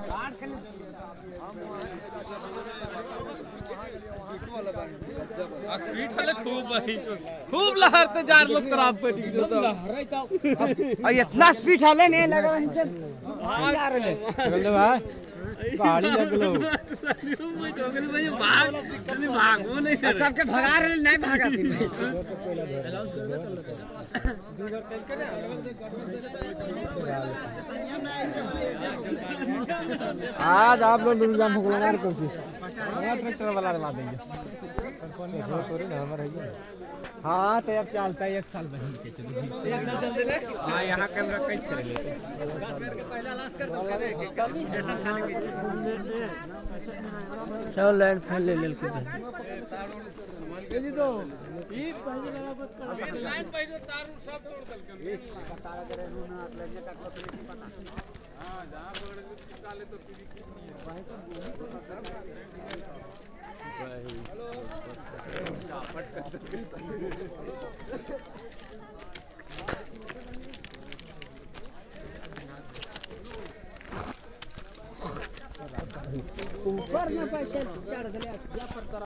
खूब लहरते जार लोग तराब पे इतना स्पीड हाले नहीं लगा पहाड़ी लगलो भागो नहीं सबके भगा रहे नहीं भागा थी आज आप लोग दुर्गा भगवान करती ट्रैक्टर वाला लगा देंगे हाँ तो अब चलता है 1 साल बनी के हाँ यहाँ कैमरा कैच कर चल लाइन फैल ले लेके तो ये पहले लगा लाइन पहले तार सब तोड़ दल बता रहे ना लगने का पता हां जहां पकड़ के चिपका ले तो टीवी वहीं तो ऊपर ना पैसे चढ़ गया